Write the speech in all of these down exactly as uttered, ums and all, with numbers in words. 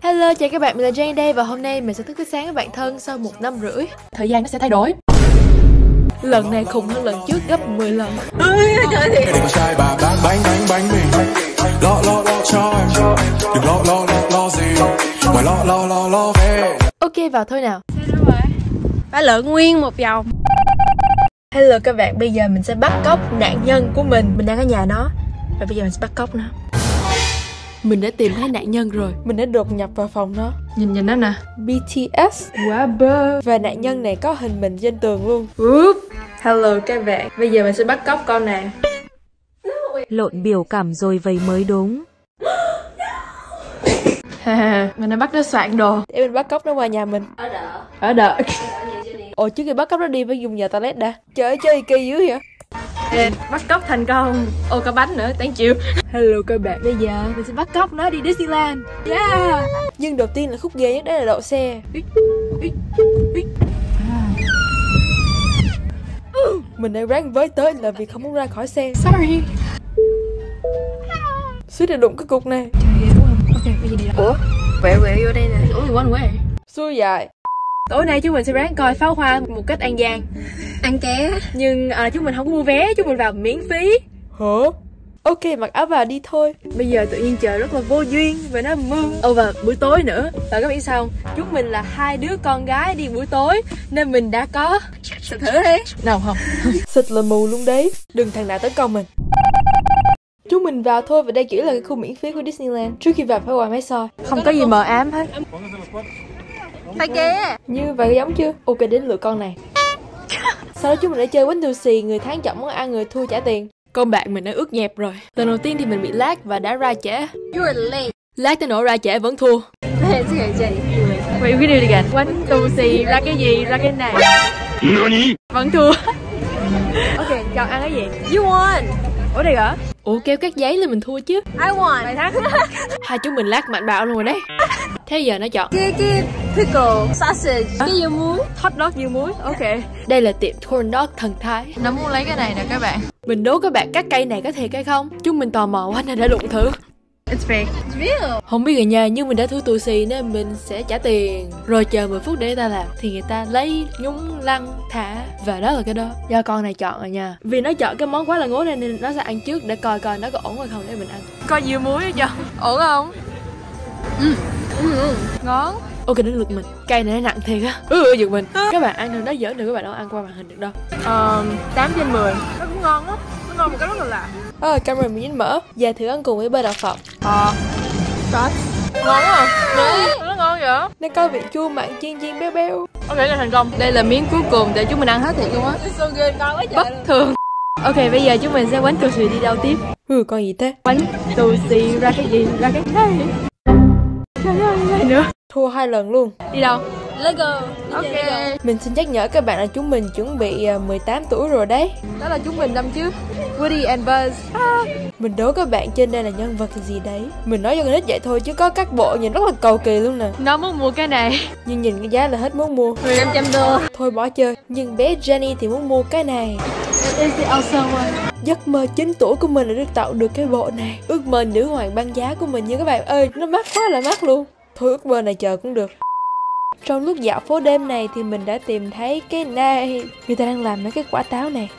Hello, chào các bạn, mình là Jane đây và hôm nay mình sẽ thức tới sáng với bạn thân sau một năm rưỡi. Thời gian nó sẽ thay đổi. Lần này khùng hơn lần trước gấp mười lần. Ôi trời thiệt. Bánh bánh bánh mì. Lo lo lo cho em. Đừng lo lo lo lo gì. Ngoài lo lo lo lo về. Ok, vào thôi nào. Ba lượn nguyên một vòng. Hello các bạn, bây giờ mình sẽ bắt cóc nạn nhân của mình. Mình đang ở nhà nó và bây giờ mình sẽ bắt cóc nó. Mình đã tìm thấy nạn nhân rồi. Mình đã đột nhập vào phòng nó. Nhìn nhìn nó nè. bê tê ét. Quá bơ. Và nạn nhân này có hình mình trên tường luôn. Úp. Hello các bạn, bây giờ mình sẽ bắt cóc con này. Lộn biểu cảm rồi vậy mới đúng. Mình đã bắt nó soạn đồ. Để mình bắt cóc nó qua nhà mình. Ở đợ. Ở đợ. Ồ, trước khi bắt cóc nó đi phải dùng nhà toilet đã. Trời ơi, chơi kỳ dữ vậy. Ê, bắt cóc thành công. Ô, có bánh nữa, thank you. Hello các bạn, bây giờ mình sẽ bắt cóc nó đi Disneyland. Yeah. Nhưng đầu tiên là khúc ghê nhất, đó là đậu xe. Mình đã ráng với tới là vì không muốn ra khỏi xe. Sorry. Suýt đã đụng cái cục này. Trời ghê đúng không? Ok, bây giờ đi đâu? Ủa? Quẹo quẹo vô đây nè. Ủa, quên quẹo. Xui dài. Tối nay chúng mình sẽ ráng coi pháo hoa một cách an giang. Ăn ké. Nhưng à, chúng mình không có mua vé, chúng mình vào miễn phí. Hả? Ok, mặc áo vào đi thôi. Bây giờ tự nhiên trời rất là vô duyên và nó mưa. Ồ, và buổi tối nữa. Và các bạn biết sao không? Chúng mình là hai đứa con gái đi buổi tối nên mình đã có thử thử đi. Nào không? Xịt là mù luôn đấy. Đừng thằng nào tấn công mình. Chúng mình vào thôi và đây chỉ là cái khu miễn phí của Disneyland. Trước khi vào phải qua máy soi. Không có gì mờ ám hết. Phải ké. Như vậy giống chưa? Ok, đến lượt con này. Sau đó chúng mình đã chơi bánh tù xì. Người thắng chọn món ăn, người thua trả tiền. Con bạn mình đã ướt nhẹp rồi. Lần đầu tiên thì mình bị lag và đã ra trễ. You're late. Lag tới nỗi ra trễ vẫn thua. Wait, we can do it again. Bánh tù xì ra cái gì? Ra cái này. Vẫn thua. Ok, chọn ăn cái gì? You won. Ủa đây hả? Ủa kêu các giấy lên mình thua chứ. I won. Mày thắng. Hai chúng mình lag mạnh bạo luôn rồi đấy. Thế giờ nó chọn Cái cái pickle sausage. Cái dưa muối. hot dog dưa muối. Ok. Đây là tiệm corn dog thần Thái. Nó muốn lấy cái này nè các bạn. Mình đố các bạn cắt cây này có thiệt hay không? Chúng mình tò mò quá nên đã đụng thử. It's fake. It's real. Không biết rồi nha, nhưng mình đã thua tù xì nên mình sẽ trả tiền. Rồi chờ mười phút để người ta làm. Thì người ta lấy, nhúng, lăn, thả. Và đó là cái đó. Do con này chọn rồi nha. Vì nó chọn cái món quá là ngố này nên nó sẽ ăn trước để coi coi nó có ổn hay không để mình ăn. Coi dưa muối chưa? Ổn không? Ừ. Ừ. Ngon. Ok, đến lượt mình. Cây này nó nặng thiệt á. Ừ, giật mình. Các bạn ăn thôi, nó giỡn được, các bạn đâu ăn qua màn hình được đâu. Ờ, tám trên mười. Nó cũng ngon á. Nó ngon một cái rất là lạ. Ờ, camera mình dính mỡ. Giờ thử ăn cùng với bơ đậu phộng. Ờ. Có. Ngon quá à? Ngon. Nó ngon vậy? Nó có vị chua mặn chiên chiên béo béo. Ok, là thành công. Đây là miếng cuối cùng để chúng mình ăn hết thiệt luôn á. So good, ngon quá trời. Bất thường. Ok, bây giờ chúng mình sẽ quánh tù xì đi đâu tiếp? Ừ, con gì thế? Quánh tù xì ra cái gì? Ra cái này. Trời ơi, này nữa. Thua hai lần luôn. Đi đâu? Let's go. Ok. Mình xin nhắc nhở các bạn là chúng mình chuẩn bị mười tám tuổi rồi đấy. Đó là chúng mình năm trước. Woody and Buzz. À. Mình đố các bạn trên đây là nhân vật gì đấy. Mình nói cho con nít vậy thôi chứ có các bộ nhìn rất là cầu kỳ luôn nè. Nó muốn mua cái này. Nhưng nhìn cái giá là hết muốn mua. năm trăm đô. Thôi bỏ chơi. Nhưng bé Jenny thì muốn mua cái này. Is it also one? Giấc mơ chín tuổi của mình là được tạo được cái bộ này. Ước mơ nữ hoàng băng giá của mình nha các bạn ơi. Nó mắc quá là mắc luôn. Thôi ước mơ này chờ cũng được. Trong lúc dạo phố đêm này thì mình đã tìm thấy cái này. Người ta đang làm mấy cái quả táo này.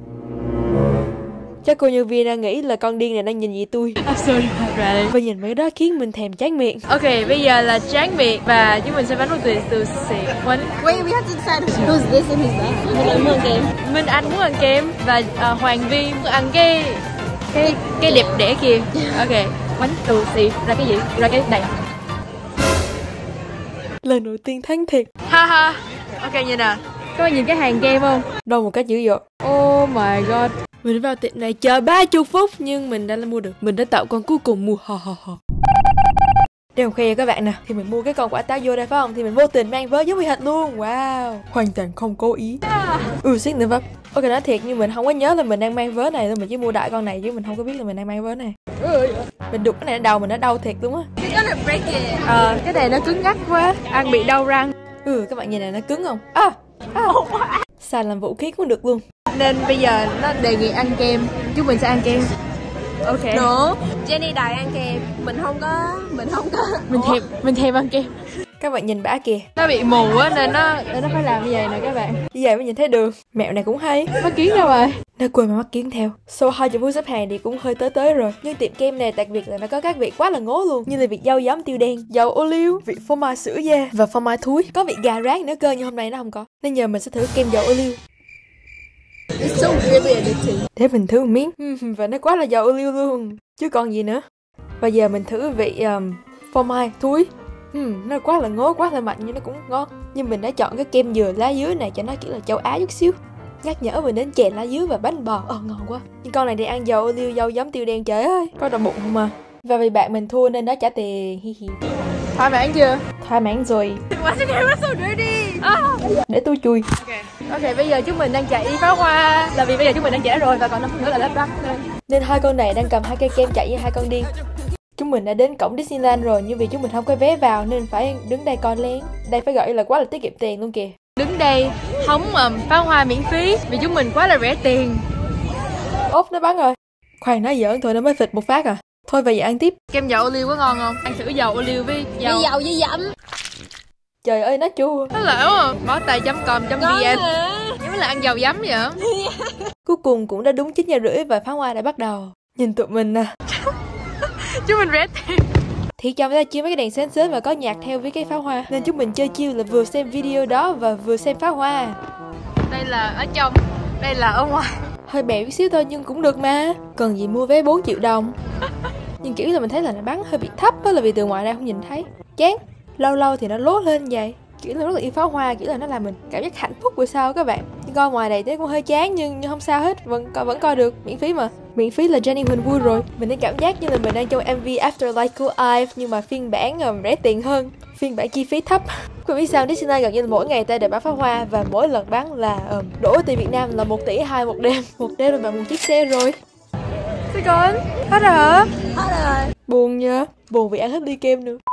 Chắc cô nhân viên đang nghĩ là con điên này đang nhìn gì tôi. Absolutely right. Và nhìn mấy đó khiến mình thèm chán miệng. Ok, bây giờ là tráng miệng và chúng mình sẽ bắn một từ từ xì. Wait, we have to decide who's this and who's that. Mình muốn ăn kem. Minh Anh muốn ăn kem và uh, Hoàng Vi muốn ăn cái cái cái đẹp đẽ kia. Ok, bánh từ xì ra cái gì? Ra cái này. Lần đầu tiên thắng thiệt. Ha ha. Ok nhìn nè. Các bạn nhìn cái hàng kem không? Đâu một cách dữ dội. Oh my god. Mình vào tiệm này chờ ba mươi phút nhưng mình đã mua được. Mình đã tạo con cuối cùng mua ho ho ho. Để khoe cho các bạn nè. Thì mình mua cái con quả táo vô đây phải không? Thì mình vô tình mang với giống như hệt luôn. Wow. Hoàn toàn không cố ý. Yeah. Ừ xích nữa vấp. Ok nói thiệt nhưng mình không có nhớ là mình đang mang vớ này thôi. Mình chỉ mua đại con này chứ mình không có biết là mình đang mang vớ này. Mình đụng cái này ở đầu mình nó đau thiệt luôn á. Ờ, cái này nó cứng ngắc quá. Ăn bị đau răng. Ừ các bạn nhìn này nó cứng không? À, à. Xài làm vũ khí cũng được luôn. Nên bây giờ nó đề nghị ăn kem. Chúng mình sẽ ăn kem. Ok. No, Jenny đòi ăn kem. Mình không có, mình không có. Mình thèm, mình thèm ăn kem. Các bạn nhìn bả kìa, Nó bị mù á nên nó nên nó phải làm như vậy nè các bạn. như vậy mới nhìn thấy đường. Mẹo này cũng hay. Mắt kiến đâu rồi? Nó quên mà mắt kiến theo. Sau hai mươi phút xếp hàng thì cũng hơi tới tới rồi. Nhưng tiệm kem này đặc biệt là nó có các vị quá là ngố luôn, như là vị dâu giấm tiêu đen, dầu ô liu, vị phô mai sữa da và phô mai thúi. Có vị gà rán nữa cơ, nhưng hôm nay nó không có. Nên giờ mình sẽ thử kem dầu ô liu. It's so really addicting. Để mình thử một miếng. Và nó quá là dầu ô liu luôn, chứ còn gì nữa. Và giờ mình thử vị um, phô mai thúi. Hmm, nó quá là ngố, quá là mạnh nhưng nó cũng ngon. Nhưng mình đã chọn cái kem dừa lá dứa này cho nó kiểu là châu Á chút xíu. Nhắc nhở mình đến chè lá dứa và bánh bò. Ờ ngon quá. Nhưng con này thì ăn dầu ô liu, dâu giấm tiêu đen, trời ơi, có đau bụng không mà. Và vì bạn mình thua nên nó trả tiền. Hi hi. Thỏa mãn chưa? Thỏa mãn rồi. What's the camera so dirty? Oh. Để tôi chui. Ok. Ok, bây giờ chúng mình đang chạy đi pháo hoa. Là vì bây giờ chúng mình đang chạy rồi và còn năm phút nữa là lắp ráp nên. Nên hai con này đang cầm hai cây kem chạy như hai con điên. Chúng mình đã đến cổng Disneyland rồi, nhưng vì chúng mình không có vé vào nên phải đứng đây coi lén. Đây phải gọi là quá là tiết kiệm tiền luôn kìa. Đứng đây hóng um, pháo hoa miễn phí vì chúng mình quá là rẻ tiền. Ốp nó bắn rồi. Khoan nói giỡn thôi, nó mới phịch một phát à. Thôi vậy ăn tiếp. Kem dầu ô liu có ngon không? Ăn thử dầu ô liu với dầu. Với dầu với dẫm. Trời ơi nó chua. Nó lỡ mà bó tay chấm com chấm vn. Giống là ăn dầu giấm vậy. Cuối cùng cũng đã đúng chín giờ rưỡi và pháo hoa đã bắt đầu. Nhìn tụi mình nè. Chúng mình rẻ tiền. Thì trong ra chiếu mấy cái đèn sến sến và có nhạc theo với cái pháo hoa, nên chúng mình chơi chiêu là vừa xem video đó và vừa xem pháo hoa. Đây là ở trong, đây là ở ngoài. Hơi bèo chút xíu thôi nhưng cũng được mà. Cần gì mua vé bốn triệu đồng. Nhưng kiểu là mình thấy là nó bắn hơi bị thấp á, là vì từ ngoài ra không nhìn thấy. Chán. Lâu lâu thì nó lố lên vậy. Kiểu là rất là yêu pháo hoa, kiểu là nó làm mình cảm giác hạnh phúc buổi sau các bạn. Nhưng coi ngoài này thấy cũng hơi chán nhưng, nhưng không sao hết, vẫn vẫn coi được, miễn phí mà. Miễn phí là Jenny Huỳnh vui rồi. Mình thấy cảm giác như là mình đang trong em vê Afterlife của Ive nhưng mà phiên bản um, rẻ tiền hơn, phiên bản chi phí thấp. Quý vị sao Disneyland gần như là mỗi ngày ta đều bắn pháo hoa và mỗi lần bắn là um, đổ tiền Việt Nam là một tỷ hai một đêm. Một đêm rồi bạn một chiếc xe rồi. Thế con, hết rồi hả? Hết rồi. Buồn nha, buồn vì ăn hết ly kem nữa.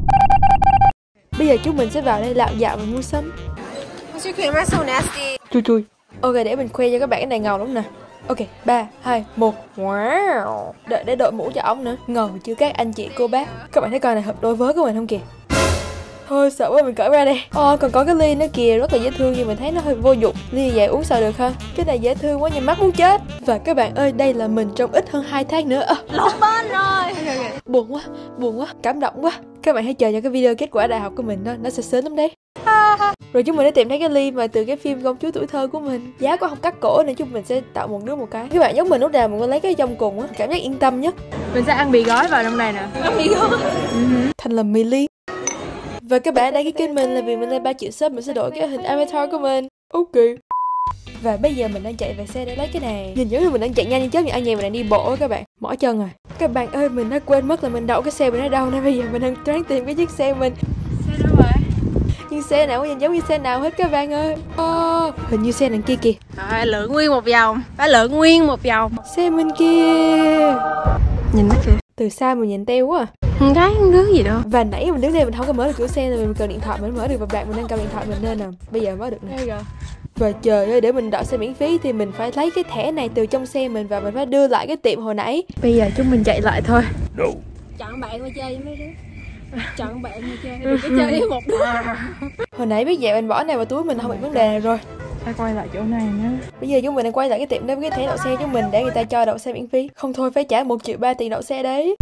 Bây giờ chúng mình sẽ vào đây lạo dạo và mua sắm. What's your camera so nasty? Chui chui. Ok, để mình khoe cho các bạn cái này ngầu lắm nè. Ok, ba, hai, một. Wow. Đợi để đội mũ cho ống nữa. Ngầu chưa các anh chị cô bác. Các bạn thấy coi này hợp đôi với của mình không kìa? Thôi sợ quá mình cởi ra đây. Ồ, còn có cái ly nữa kìa, rất là dễ thương nhưng mình thấy nó hơi vô dụng. Ly vậy uống sao được ha? Cái này dễ thương quá nhưng mắt muốn chết. Và các bạn ơi, đây là mình trong ít hơn hai tháng nữa. À, Lột bên rồi. buồn quá, buồn quá, cảm động quá. Các bạn hãy chờ cho cái video kết quả đại học của mình đó, nó sẽ sớm lắm đấy. Rồi chúng mình đã tìm thấy cái ly mà từ cái phim Công chúa tuổi thơ của mình. Giá có không cắt cổ nên chúng mình sẽ tạo một đứa một cái. Các bạn giống mình lúc nào mình có lấy cái trong cùng á, cảm giác yên tâm nhất. Mình sẽ ăn mì gói vào trong này nè. Ăn mì gói. Uh-huh. Thành là mì ly. Và các bạn đăng ký kênh mình là vì mình lên ba triệu sub, mình sẽ đổi cái hình avatar của mình. Ok. Và bây giờ mình đang chạy về xe để lấy cái này. Nhìn giống như mình đang chạy nhanh như chớp, nhưng ăn nhẹ mình đang đi bộ các bạn. Mỏi chân rồi. Các bạn ơi, mình đã quên mất là mình đậu cái xe mình ở đâu nên bây giờ mình đang ráng tìm cái chiếc xe mình. Xe đâu rồi? Nhưng xe nào cũng nhìn giống như xe nào hết các bạn ơi. Oh, hình như xe đằng kia kìa. Rồi, lượn nguyên một vòng. Phải lượn nguyên một vòng. Xe mình kia. Nhìn nó kìa. Từ xa mình nhìn teo quá à. Không thấy không đứa gì đâu. Và nãy mình đứng đây mình không có mở được cửa xe nên mình cần điện thoại mình mở được, và bạn mình đang cầm điện thoại mình nên là bây giờ mở được nè. Và trời ơi, để mình đậu xe miễn phí thì mình phải lấy cái thẻ này từ trong xe mình và mình phải đưa lại cái tiệm hồi nãy. Bây giờ chúng mình chạy lại thôi. No. Chọn bạn mà chơi với mấy đứa. Chọn bạn mà chơi, đừng có chơi với một đứa. Hồi nãy biết vậy mình bỏ này vào túi mình không bị vấn đề này rồi. Phải quay lại chỗ này nữa. Bây giờ chúng mình đang quay lại cái tiệm đó với cái thẻ đậu xe chúng mình để người ta cho đậu xe miễn phí. Không thôi phải trả một triệu ba tiền đậu xe đấy.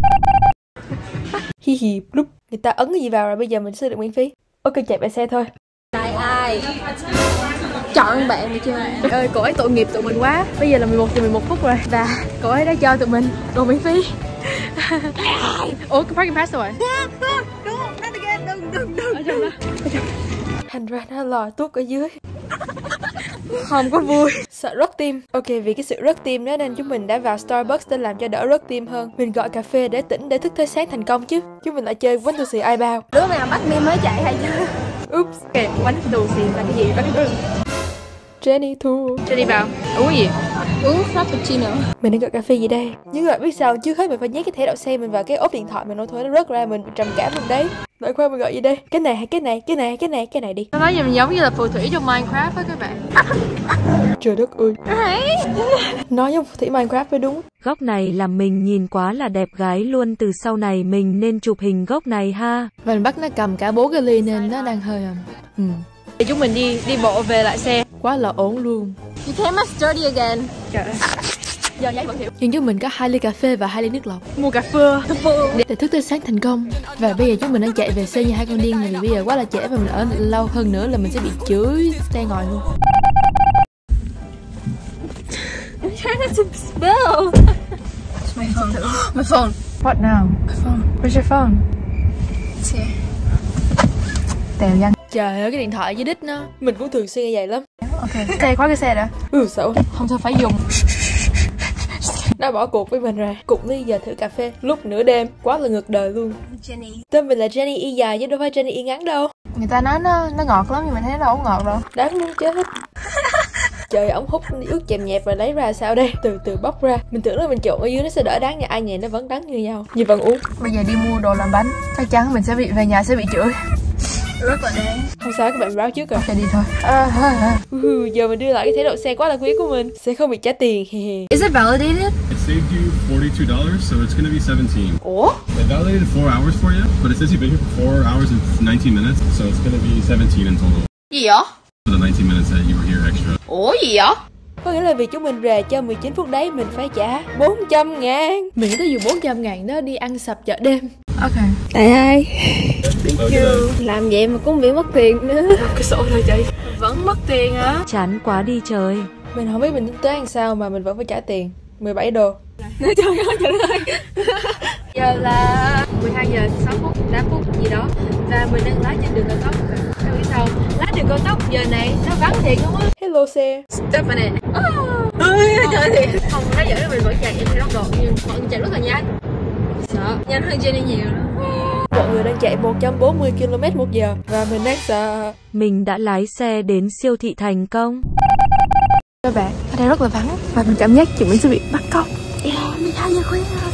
Hi hi, lúc người ta ấn cái gì vào rồi bây giờ mình sẽ được miễn phí. Ok, chạy về xe thôi. Ai ai chọn bạn mà chơi. Trời ơi, cô ấy tội nghiệp tụi mình quá. Bây giờ là mười một giờ mười một phút rồi và cô ấy đã cho tụi mình đồ miễn phí. Ủa, cái parking pass rồi. Đừng đừng đừng. Ở trong đó. Ở trong. Thành ra nó lòi tuốt ở dưới. Không có vui. Sợ rớt tim. Ok, vì cái sự rớt tim đó nên chúng mình đã vào Starbucks để làm cho đỡ rớt tim hơn. Mình gọi cà phê để tỉnh để thức tới sáng thành công chứ. Chứ mình lại chơi quánh tù xì ai bao. Đứa nào bắt mi mới chạy hay chưa? Oops. Kìa, bánh tù xì là cái gì? Bánh tù. Jenny thua. Cho đi vào. Uống cái gì? Uống frappuccino. Mình đang gọi cà phê gì đây? Nhưng các bạn biết sao, trước hết mình phải nhét cái thẻ đậu xe mình vào cái ốp điện thoại mình, nói thôi nó rớt ra mình trầm cảm luôn đấy. Đợi khoa mình gọi gì đây? Cái này hay cái này, cái này, cái này, cái này đi. Nó nói mình giống như là phù thủy trong Minecraft á các bạn. Trời đất ơi. Nói giống phù thủy Minecraft mới đúng. Góc này làm mình nhìn quá là đẹp gái luôn, từ sau này mình nên chụp hình góc này ha. Mình bắt nó cầm cả bốn cái ly nên nó đang hơi ừ. Thì chúng mình đi đi bộ về lại xe. Quá là ổn luôn. You came as dirty again. Trời ơi. Giờ giấy vẫn hiểu. Nhưng chúng mình có hai ly cà phê và hai ly nước lọc. Mua cà phê. Để thức tới sáng thành công. Và bây giờ chúng mình đang chạy về xe như hai con điên này, vì bây giờ quá là trễ và mình ở lâu hơn nữa là mình sẽ bị chửi tay ngồi luôn. I'm trying not to spill. My phone. My phone. What now? My phone. Where's your phone? It's here. Tèo danh. Trời ơi, cái điện thoại dưới đít nó. Mình cũng thường xuyên như vậy lắm. Ok. Xe khóa cái xe đã. Ừ, sợ. Không thôi phải dùng. Nó bỏ cuộc với mình rồi. Cùng đi giờ thử cà phê lúc nửa đêm. Quá là ngược đời luôn. Jenny. Tên mình là Jenny Y dài chứ đâu phải Jenny Y ngắn đâu. Người ta nói nó nó ngọt lắm nhưng mình thấy nó đâu có ngọt đâu. Đáng muốn chết. Trời, ống hút ướt chèm nhẹp rồi lấy ra sao đây? Từ từ bóc ra. Mình tưởng là mình trộn ở dưới nó sẽ đỡ đắng, nhưng ai nhè nó vẫn đắng như nhau. Nhưng vẫn uống. Bây giờ đi mua đồ làm bánh. Chắc chắn mình sẽ bị về nhà sẽ bị chửi. Rất là đáng. Không sao, các bạn báo trước rồi. Chạy đi thôi. À, à, à. Uh, giờ mình đưa lại cái thẻ đậu xe quá là quý của mình. Sẽ không bị trả tiền. Is it validated? It saved you forty-two dollars, so it's gonna be seventeen. Ủa? It validated four hours for you, but it says you've been here for four hours and nineteen minutes, so it's gonna be seventeen in total. Gì vậy? For the nineteen minutes that you were here extra. Ủa gì vậy? Có nghĩa là vì chúng mình rề cho mười chín phút đấy mình phải trả bốn trăm ngàn. Mình có dùng bốn trăm ngàn đó đi ăn sập chợ đêm. Ok. Tại ai? Làm vậy mà cũng bị mất tiền nữa. Cái sổ thôi chị. Vẫn mất tiền hả? Chán quá đi trời. Mình không biết mình tính tới làm sao mà mình vẫn phải trả tiền mười bảy đô. Nói trời ơi trời ơi. Giờ là mười hai giờ sáu phút, tám phút gì đó. Và mình đang lái trên đường cao tốc. Các biết sao? Lái đường cao tốc giờ này nó vắng thiệt không á. Hello xe. Stop a minute. Ôi trời thiệt. Không, nó dẫn là mình vẫn chạy trên tốc độ nhưng vẫn chạy rất là nhanh. Sợ. Nhanh hơn Jenny nhiều đó. Mọi người đang chạy một trăm bốn mươi ki lô mét một giờ và mình đang sợ. Mình đã lái xe đến siêu thị thành công. Các bạn, ở đây rất là vắng và mình cảm giác chúng mình sẽ bị bắt cóc. mười hai giờ khuya rồi.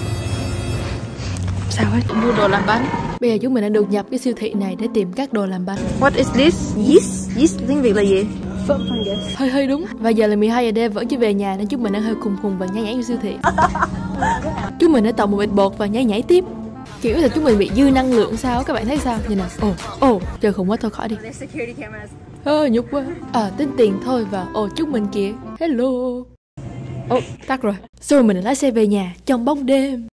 Sao ấy? Mua đồ làm bánh. Bây giờ chúng mình đã được nhập cái siêu thị này để tìm các đồ làm bánh. What is this? Yeast? Yeast tiếng Việt là gì? Hơi hơi đúng. Và giờ là mười hai giờ đêm vẫn chưa về nhà nên chúng mình đang hơi khùng khùng và nhảy nhảy vô siêu thị. Chúng mình đã tòng một bịch bột và nhảy nhảy tiếp. Kiểu là chúng mình bị dư năng lượng sao, các bạn thấy sao? Nhìn nào. Ồ, ồ, trời khùng quá thôi khỏi đi. Ơ, nhục quá. À, tính tiền thôi và ồ, chúc mình kìa. Hello. Ồ, tắt rồi. Rồi mình đã lái xe về nhà trong bóng đêm.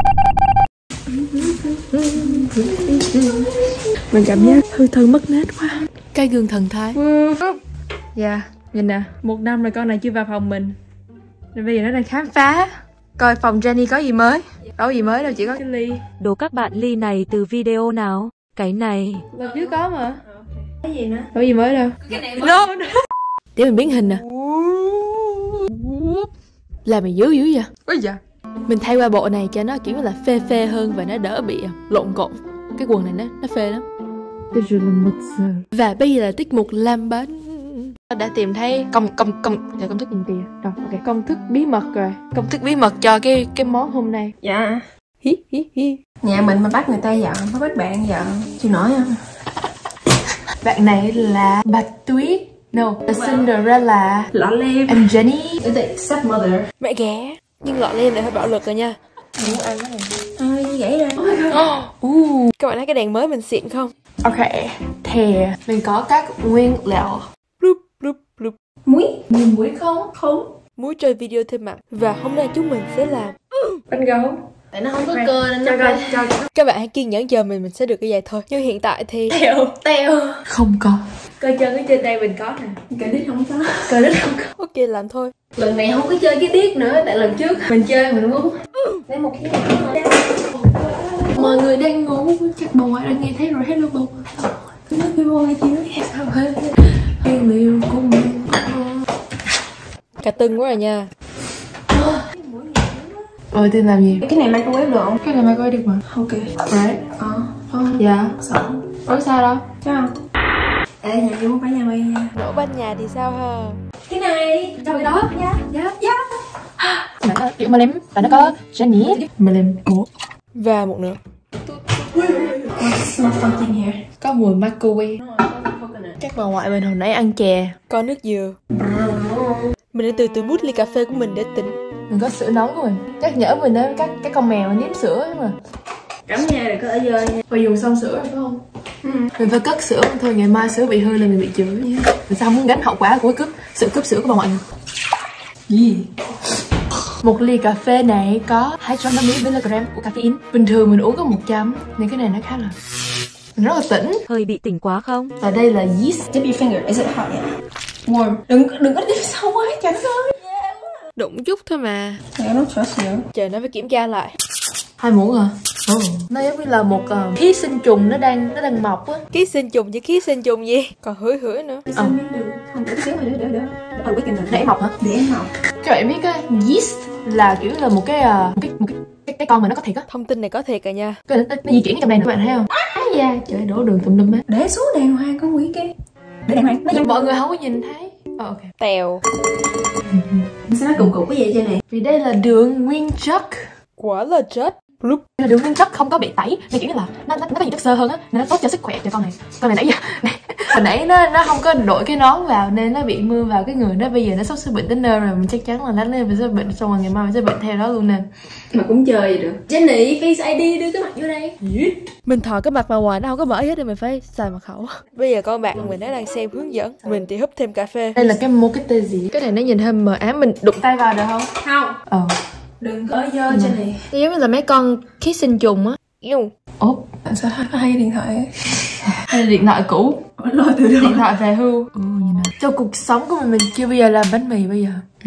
Mình cảm giác hư thân mất nết quá. Cái gương thần thái. Dạ, yeah, nhìn nè. Một năm rồi con này chưa vào phòng mình. Nên bây giờ nó đang khám phá. Coi phòng Jenny có gì mới. Đâu có gì mới đâu, chỉ có cái ly. Đố các bạn ly này từ video nào? Cái này. Lần trước có mà. Cái gì nữa? Đâu có gì mới đâu. Cái này No. Để mình biến hình nè. Là mày dữ dữ vậy? Ôi dạ. Mình thay qua bộ này cho nó kiểu là phê phê hơn và nó đỡ bị lộn cộn. Cái quần này nó nó phê lắm. Và bây giờ là tiết mục làm bánh. Đã tìm thấy công công công dạ, công thức gì kìa. Rồi, ok. Công thức bí mật rồi. Công thức bí mật cho cái cái món hôm nay. Dạ. Hi hi hi. Nhà mình mà bắt người ta giận, mới bắt bạn giận. Chịu nổi không? Bạn này là Bạch Tuyết. No, the Cinderella. Lọ lem. And Jenny. It's like stepmother. Mẹ ghẻ. Nhưng lọ lem này hơi bạo lực rồi nha. Muốn ăn cái này. Ơi, gãy ra. uh. Các bạn thấy cái đèn mới mình xịn không? Ok. Thì mình có các nguyên liệu. Blup, blup, blup. Muối. Nhiều muối không? Không. Muối chơi video thêm mặt. Và hôm nay chúng mình sẽ làm Bánh gấu. Tại nó không có cơ nên cho nó coi, cho coi. Các bạn hãy kiên nhẫn chờ mình, mình sẽ được cái vậy thôi. Nhưng hiện tại thì Teo. Teo. Không có. Coi chân ở trên đây mình có nè. Cái đít không có. Coi đít không có. ok làm thôi. Lần này không có chơi cái điếc nữa. Tại lần trước mình chơi mình muốn lấy một cái này. Mọi người đang ngủ. Chắc bà ngoại đã nghe thấy rồi. Hello bà ngoại. Cứ nói cái voi chứ. Sao hết. Nguyên liệu của mình. Cả tưng quá rồi nha. Rồi tên làm gì? Cái này microwave được không? Cái này mày coi được mà. Ok. Right. Ờ. Ờ. Dạ. Sợ. Có sao đâu. Sao? Ê, nhà vô không phải nhà mày nha. Nổ banh nhà thì sao ha? Cái này. Cho cái đó nha. Dạ. Dạ. Mà nó kiểu Malem và nó có Jenny Malem. Và một nữa. What's so fucking here? Có mùi microwave. Các bà ngoại mình hồi nãy ăn chè, có nước dừa. Mình đã từ từ bút ly cà phê của mình để tỉnh. Mình có sữa nóng rồi. Chắc nhỡ mình đến các cái con mèo nếm sữa ấy mà. Cắm nhà rồi có ở dơ nha. Phải dùng xong sữa rồi phải không? Ừ. Mình phải cất sữa không thôi, ngày mai sữa bị hư là mình bị chửi. Mình sao không muốn gánh hậu quả của cướp sự cướp sữa của bà ngoại mình. Gì? Một ly cà phê này có hai trăm năm mươi mi-li-gam của caffeine. Bình thường mình uống có một trăm, nên cái này nó khá là mình rất là tỉnh. Hơi bị tỉnh quá không? Và đây là yeast. Dip your finger. Is it hot yet? Warm. Đừng đừng có đi sâu quá, tránh ơi. Đụng chút thôi mà. I don't trust you. Chờ nó phải kiểm tra lại. Hai muỗng à? Oh. Nó giống như là một uh, ký sinh trùng nó đang nó đang mọc á. Ký sinh trùng với ký sinh trùng gì? Còn hửi hửi nữa. Ờ. Không, để xíu rồi, để, để, để. Ờ, quyết định rồi. Để mọc hả? Để mọc. Các bạn biết á, yeast là kiểu là một cái uh, một cái một cái, cái cái con mà nó có thiệt á. Thông tin này có thiệt à nha. Cái nó, nó, nó di chuyển trong này các bạn thấy không? Á da, trời đổ đường tùm lum á. Để xuống đàng hoàng con quỷ kia. Để đàng hoàng. Nhưng mọi người không có nhìn thấy. Oh, ok. Tèo. Sao nó cục cục cái gì trên này? Vì đây là đường nguyên chất. Quả là chất. Lúc là đường nguyên chất không có bị tẩy, nên kiểu như là nó nó, nó có gì chất xơ hơn á, nên nó tốt cho sức khỏe cho con này. Con này nãy giờ này, hồi nãy nó nó không có đội cái nón vào nên nó bị mưa vào cái người nó, bây giờ nó sắp sửa bệnh tới nơi rồi, mình chắc chắn là lát lên mình sẽ bệnh, xong rồi ngày mai mình sẽ bệnh theo đó luôn nên. Mà cũng chơi vậy được. Jenny, Face i đê đưa cái mặt vô đây. Mình thò cái mặt vào ngoài nó không có mở hết thì mình phải xài mật khẩu. Bây giờ con bạn mình nó đang xem hướng dẫn, mình thì húp thêm cà phê. Đây là cái mô cái tên gì? Cái này nó nhìn hơi mờ ám, mình đụng tay vào được không? Không. Ờ. Đừng có dơ trên này. Nó giống như là mấy con ký sinh trùng á. Yêu. Ốp. Sao có hay điện thoại ấy? Hay là điện thoại cũ. Lo từ đâu? Điện thoại về hưu. Ừ, nhìn này. Trong cuộc sống của mình mình chưa bao giờ làm bánh mì bây giờ. Ừ.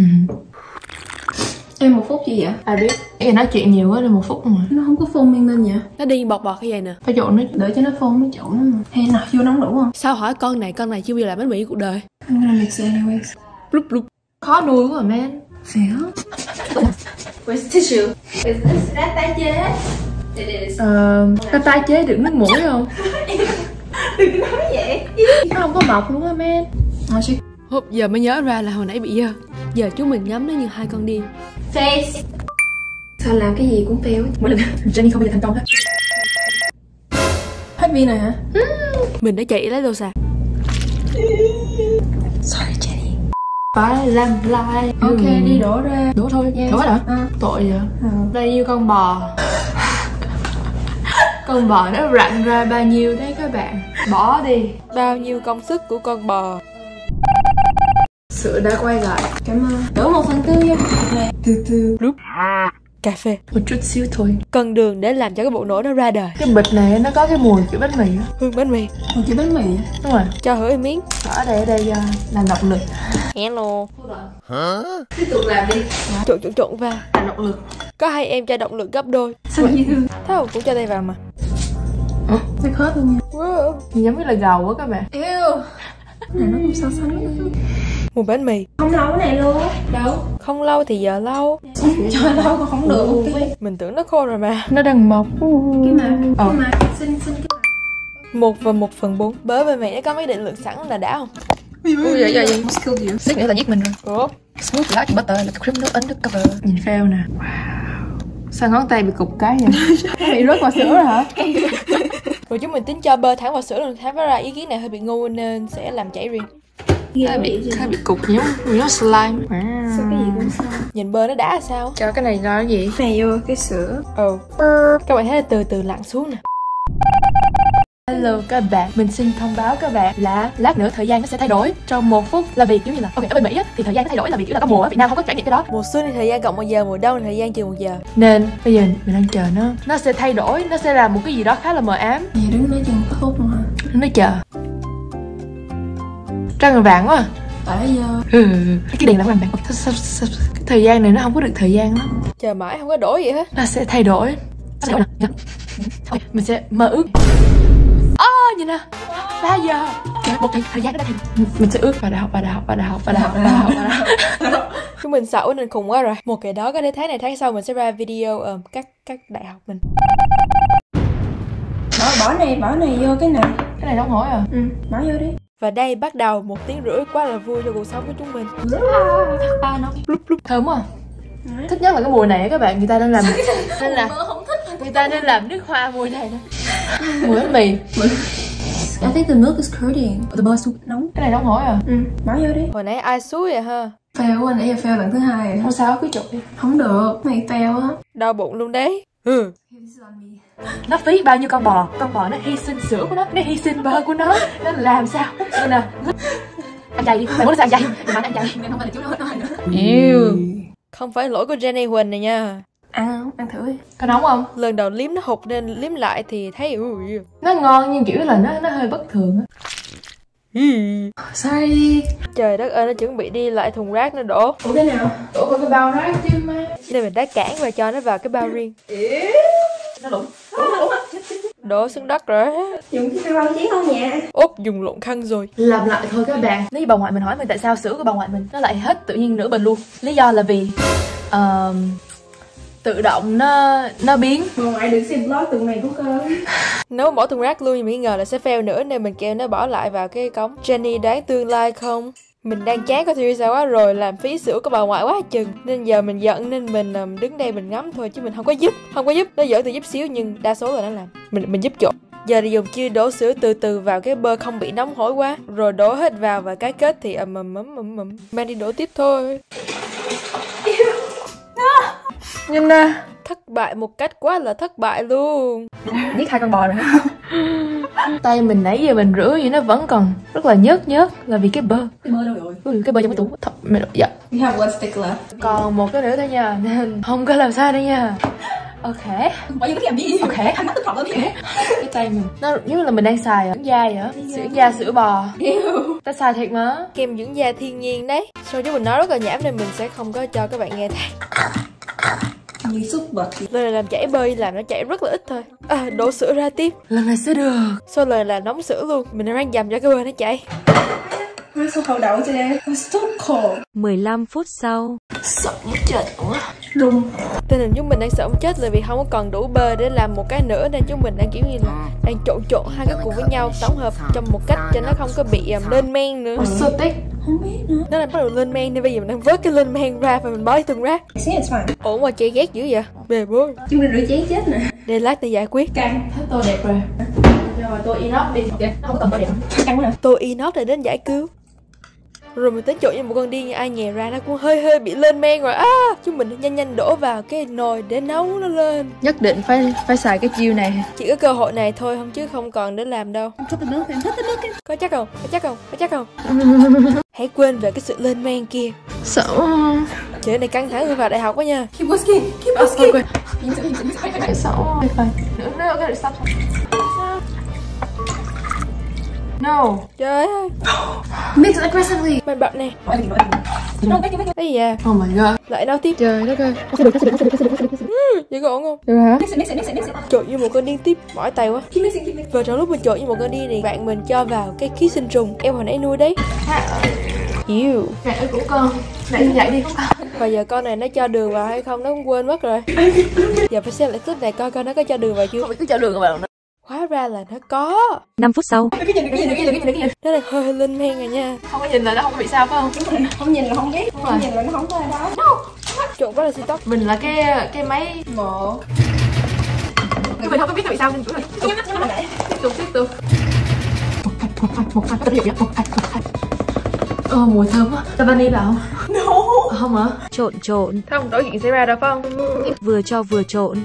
Em một phút gì vậy? À biết. Bây giờ nói chuyện nhiều quá nên một phút mà. Nó không có phun men lên vậy? Nó đi bọt bọt cái vậy nè. Phải trộn nó. Đợi cho nó phun mới trộn nó mà. Hay nào vô nóng đủ không? Sao hỏi con này, con này chưa bao giờ làm bánh mì cuộc đời. I'm gonna mix it anyways. Lúc lúc. Khó nuôi quá mà man. Phèo. Where's tissue? Is this that tái chế? It is. Ờ, có tái chế được nước mũi không? Đừng nói vậy. Nó không có mọc luôn á man. Ờ chứ. Hộp giờ mới nhớ ra là hồi nãy bị dơ. Giờ chúng mình ngắm nó như hai con điên. Face. Sao làm cái gì cũng fail. Mỗi lần Jenny không bao giờ thành công hết. Hết viên này hả? Mình đã chạy lấy đồ sạc. Sorry Jenny. Phải làm like. Ok, ừ. Đi đổ ra. Đổ thôi, yes. Đổ hả? À. Tội vậy. À. Đây như con bò. Con bò nó rặn ra bao nhiêu đấy các bạn. Bỏ đi. Bao nhiêu công sức của con bò. Sữa đã quay lại. Cảm ơn. Đổ một phần tư nha. Này. Từ từ. Lúc. Cà phê. Một chút xíu thôi. Cần đường để làm cho cái bộ nổi nó ra đời. Cái bịch này nó có cái mùi kiểu bánh mì á. Hương bánh mì. Mùi kiểu bánh mì. Đúng rồi. Cho hửi miếng. Ở đây ở đây uh, làm động lực. Hello. Hả? Tiếp tục làm đi. Trộn trộn trộn vào. Làm động lực. Có hai em cho động lực gấp đôi. Sao vậy Hương? Thấy không? Cũng cho tay vào mà. Ủa? Nó khớp luôn nha. Wow. Giống như là gầu á các bạn. Yêu. Này nó cũng so sánh. Mùi bánh mì. Không lâu cái này luôn. Đâu? Không lâu thì giờ lâu. Cho lâu còn không được. Okay. Mình tưởng nó khô rồi mà. Nó đang mọc. Cái mà. Ờ. Cái mà. Xin xin cái mà. Một và một phần bốn. Bớ bên mày nó có mấy định lượng sẵn là đã không? Ui vậy vậy vậy. Must kill you. Xích nữa là giết mình rồi. Ủa? Smooth like butter là cream no undercover. Nhìn fail nè. Wow. Sao ngón tay bị cục cái vậy? Nó bị rớt vào sữa rồi hả? Rồi chúng mình tính cho bơ thẳng vào sữa rồi thám ra ý kiến này hơi bị ngu nên sẽ làm chảy riêng. Hơi bị, hơi bị cục giống giống slime. Wow. Sao cái gì cũng sao? Nhìn bơ nó đã sao? Cho cái này là cái gì? Phè vô cái sữa. Ừ. Các bạn thấy là từ từ lặn xuống nè. Hello các bạn, mình xin thông báo các bạn là lát nữa thời gian nó sẽ thay đổi trong một phút là vì giống như là ok ở bên Mỹ á, thì thời gian nó thay đổi là vì kiểu là có mùa ở Việt Nam không có trải nghiệm cái đó. Mùa xuân thì thời gian cộng một giờ, mùa đông thì thời gian trừ một giờ. Nên bây giờ mình đang chờ nó, nó sẽ thay đổi, nó sẽ làm một cái gì đó khá là mờ ám. Gì đứng nói chừng có phút luôn hả? Nó chờ. Trăng là vàng quá à. Tại giờ ừ, cái đèn là vàng vàng. Cái thời gian này nó không có được thời gian lắm. Chờ mãi không có đổi gì hết. Nó sẽ thay đổi. Nó sẽ đổi nè. Thôi mình sẽ mơ ước. Oh, nhìn nè, ba giờ. Một thời, thời gian nó đã thành. Mình sẽ ước vào đại học, vào đại học, vào đại học, vào đại học, vào đại học, vào đại học. Chúng mình xạo nên khùng quá rồi. Một cái đó có thể tháng này tháng sau mình sẽ ra video um, các các đại học mình. Bỏ bỏ này, bỏ này vô cái này. Cái này đóng hỏi à? Ừ, bỏ vô đi. Và đây bắt đầu một tiếng rưỡi quá là vui cho cuộc sống của chúng mình. À, nó lúc lúc thơm quá. Thích nhất là cái mùa này á các bạn, người ta đang làm nên là người ta nên làm nước hoa mùa này nè. Mùi bánh mì. I think the milk is curdling. The bơ súp nóng. Cái này nóng hổi à? Ừ, bỏ vô đi. Hồi nãy ai xúi vậy ha? Fail anh, nãy giờ fail lần thứ hai rồi. Không sao, cứ chụp đi. Không được, này fail á. Đau bụng luôn đấy. Ừ. Nó phí bao nhiêu con bò, con bò nó hy sinh sữa của nó, nó hy sinh bơ của nó, nó làm sao? Nên là ăn chay đi, mày muốn ăn chay, mày ăn chay. Không phải là chú nó hết nói nữa. Yêu. Không phải lỗi của Jenny Huỳnh này nha. Ăn không? Ăn thử đi. Có nóng không? Lần đầu liếm nó hụt nên liếm lại thì thấy ui. Nó ngon nhưng kiểu là nó nó hơi bất thường á. Sorry. Trời đất ơi, nó chuẩn bị đi lại thùng rác nó đổ. Ủa cái nào? Đổ vào cái bao rác chứ má. Nên mình đã cản và cho nó vào cái bao riêng. Nó lủng. Đổ xuống đất rồi. Dùng cái bao chén không nha. Úp dùng lộn khăn rồi. Làm lại thôi các bạn. Nếu như bà ngoại mình hỏi mình tại sao sữa của bà ngoại mình nó lại hết tự nhiên nửa bình luôn. Lý do là vì uh, tự động nó nó biến. Bà ngoại đừng xem vlog tuần này của cơ. Nếu bỏ thùng rác luôn thì mình ngờ là sẽ fail nữa nên mình kêu nó bỏ lại vào cái cống. Jenny đáng tương lai không? Mình đang chán coi series sao quá rồi, làm phí sữa của bà ngoại quá chừng. Nên giờ mình giận nên mình um, đứng đây mình ngắm thôi chứ mình không có giúp. Không có giúp, nó giỡn thì giúp xíu nhưng đa số là nó làm. Mình mình giúp trộn. Giờ thì dùng chiêu đổ sữa từ từ vào cái bơ không bị nóng hổi quá. Rồi đổ hết vào và cái kết thì ầm ầm ầm ầm ầm. Mang đi đổ tiếp thôi. Nhìn nè. Thất bại một cách quá là thất bại luôn. Giết hai con bò rồi. Tay mình nãy giờ mình rửa gì nó vẫn còn rất là nhớt nhớt là vì cái bơ. Cái bơ đâu rồi? Ui, cái bơ trong cái tủ. Thật, mày dạ. We have one stick left. Còn một cái nữa thôi nha, nên không có làm sao đâu nha. Ok. Bỏ vô cái làm gì? Ok. Hai mắt tức học lên đi. Cái tay mình nó giống như là mình đang xài dưỡng da vậy á. Dưỡng da sữa bò. Ta xài thiệt mà. Kem dưỡng da thiên nhiên đấy. Sau chứ mình nói rất là nhảm nên mình sẽ không có cho các bạn nghe thấy. Như súp bật. Lần này làm chảy bơi làm nó chảy rất là ít thôi. À, đổ sữa ra tiếp. Lần này sẽ được. Sau lần là nóng sữa luôn. Mình đang ráng dầm cho cái bơi nó chảy. Nó số khẩu đậu today. It's so cold. mười lăm phút sau. Sợ muốn chết nữa. Rung. Tình hình chúng mình đang sợ muốn chết là vì không có còn đủ bơ để làm một cái nữa nên chúng mình đang kiểu như là đang trộn trộn hai cái cùng với nhau tổng hợp trong một cách cho nó không có bị um, lên men nữa. Sơ tích. Không biết nữa. Nó đang bắt đầu lên men nên bây giờ mình đang vớt cái lên men ra và mình bói thùng rác. See, it's fine. Ủa mà chị ghét dữ vậy? Bề bối. Chúng mình rửa chén chết nè. Để lát thì giải quyết. Căng. Thấy tôi đẹp rồi. Rồi tôi inox đi. Ok, nó không cần tôi đẹp. Căng quá nè. Tôi inox để đến giải cứu. Rồi mình tính trộn như một con điên, ai nhè ra nó cũng hơi hơi bị lên men rồi. À, chúng mình nhanh nhanh đổ vào cái nồi để nấu nó lên. Nhất định phải phải xài cái chiêu này. Chỉ có cơ hội này thôi không chứ không còn để làm đâu. Em thích nước, em thích nước. Có chắc không? Có chắc không? Có chắc không? Hãy quên về cái sự lên men kia. Sợ. Chuyện này căng thẳng hơn vào đại học quá nha. Keep asking, keep asking. Okay. Sợ. Phải. Nữa nữa cái stop. No. Trời ơi. Mix aggressively. Mình bật nè. No, make it, make it. Ây da. Oh my god. Lại nấu tiếp. Trời đất ơi. Vậy có ổn không? Được hả? Mix it, mix it, mix it, mix it. Trộn như một con điên tiếp. Mỏi tay quá. Keep mixing, keep mixing. Và trong lúc mình trộn như một con điên thì bạn mình cho vào cái ký sinh trùng em hồi nãy nuôi đấy. Ew. Mẹ ơi của con. Nãy dậy đi không con? Và giờ con này nó cho đường vào hay không nó cũng quên mất rồi. Giờ phải xem lại clip này coi coi nó có cho đường vào chưa. Không phải cứ cho đường vào nữa. Hóa ra là nó có. năm phút sau. Cái gì, cái gì, cái gì, cái gì, cái gì. Nó đang hơi lên men rồi nha. Không có nhìn là nó không có bị sao phải không? Không nhìn là không biết. Đúng Không rồi. nhìn là nó không có ai đó. Trộn quá là xì tóc. Mình là cái cái máy Một. nhưng mình không có biết nó bị sao nên tiếp tục tiếp tục tiếp tục một phạch một phạch một phạch một phạch một phạch một phạch. Ờ mùi thơm á. Ta vani vào không? No. Ờ, không hả? Trộn trộn. Không có chuyện xảy ra đâu phải không? Vừa cho vừa trộn.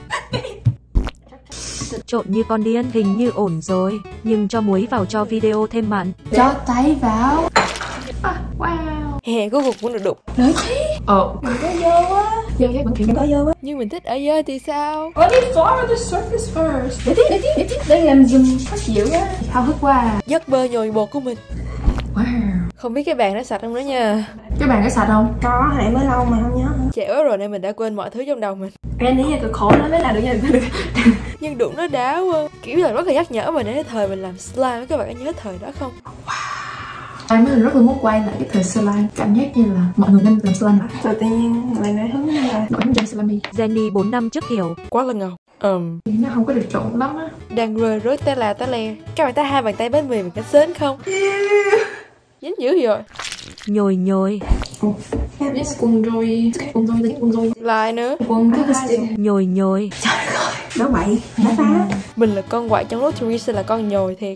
Trộn như con điên, hình như ổn rồi. Nhưng cho muối vào cho video thêm mặn. Cho tay vào. À, wow. Hè cuối cùng cũng được đục. Nói thế. Ờ. Đừng có dơ quá. Dơ dơ vẫn kiểu Đừng có dơ quá. Nhưng mình thích ở dơ thì sao? Let me flour the surface first. Để tí, để tí, để tí. Đây làm dùm khó chịu á. háo hức quá à. Giấc bơ nhồi bột của mình. Wow. Không biết cái bàn nó sạch không nữa nha. Cái bàn có sạch không? Có, hãy mới lâu mà không nhớ hả? Trễ quá rồi nên mình đã quên mọi thứ trong đầu mình. Em nghĩ là cực khổ lắm mới làm được như được. Nhưng đụng nó đá quá. Kiểu là rất là nhắc nhở mình đến thời mình làm slime. Các bạn có nhớ thời đó không? Anh mới rất là muốn quay lại cái thời slime. Cảm giác như là mọi người nên làm slime lại. Rồi tự nhiên lại nói hứng là Đổi hướng dẫn slime đi. Jenny bốn năm trước hiểu. Quá là ngầu. Ừm Thì nó không có được trộn lắm á. Đang rơi rớt té là té le. Các bạn thấy hai bàn tay bánh mì mình có sến không? Dính dữ rồi. Nhồi nhồi. Quần rồi, quần rồi, tính quần rồi. Lại nữa. Quần cái cái Nhồi nhồi. Đó vậy, đá phá. Mình là con quạ trong lúc Teresa là con nhồi thiệt.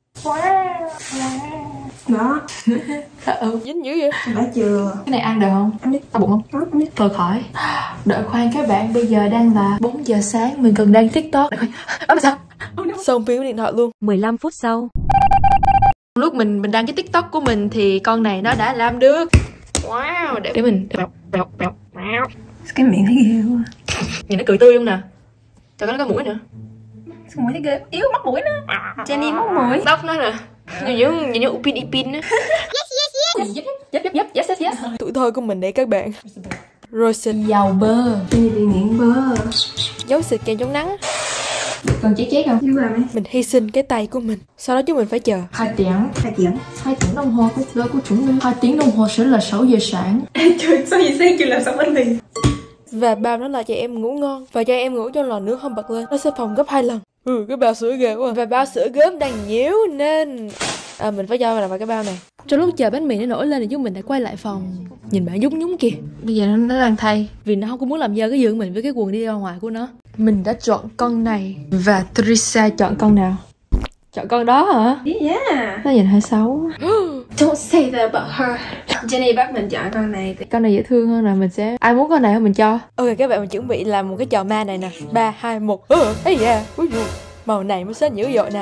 Đó. ừ. Dính dữ vậy. Đã chưa? Cái này ăn được không? Ăn đi. Đau bụng không? Đó, ăn đi. Thôi khỏi. Đợi khoan các bạn, bây giờ đang là bốn giờ sáng, mình cần đang TikTok. Đợi khoan. Bấm sao? Xong phim điện thoại luôn. mười lăm phút sau. Lúc mình mình đăng cái TikTok của mình thì con này nó đã làm được. Wow, để, để mình bẹo bẹo bẹo bẹo. Cái miệng thấy ghê quá. Nhìn nó cười tươi không nè. Cho nó có mũi nữa. Cái mũi thấy ghê. Yếu móc mũi nữa. Jenny móc mũi. Tóc nó nè. Nhìn như nhìn như Upin Ipin á. Yes yes yes yes yes yes yes. Tuổi thơ của mình đấy các bạn. Rồi xịt Dầu bơ. Jenny bị nghiện bơ. dấu xịt kem chống nắng. Còn chế chế không? Chứ làm đi. Mình hy sinh cái tay của mình. Sau đó chúng mình phải chờ Hai tiếng. Hai tiếng. Hai tiếng đồng hồ của thưa của chúng mình. Hai tiếng đồng hồ sẽ là sáu giờ sáng. Trời, sao gì sáng chưa làm xong bánh mì. và bao nó là cho em ngủ ngon và cho em ngủ cho lò nước không bật lên, nó sẽ phòng gấp hai lần. Ừ, cái bao sữa ghê quá. Và bao sữa gớm đang nhíu nên à, mình phải cho là vào cái bao này. Trong lúc chờ bánh mì nó nổi lên thì chúng mình đã quay lại phòng. Nhìn bạn nhúng nhúng kìa. Bây giờ nó đang thay. Vì nó không có muốn làm dơ cái giường mình với cái quần đi ra ngoài của nó. Mình đã chọn con này. Và Teresa chọn con nào? Chọn con đó hả? Yeah. Nó nhìn hơi xấu. Don't say that about her. Jenny bắt mình chọn con này. Con này dễ thương hơn là mình sẽ... Ai muốn con này không mình cho. Ok các bạn, mình chuẩn bị làm một cái trò ma này nè. Ba, hai, một. Ơ, ấy da. Úi dồi. Màu này mới sẽ dữ dội nè.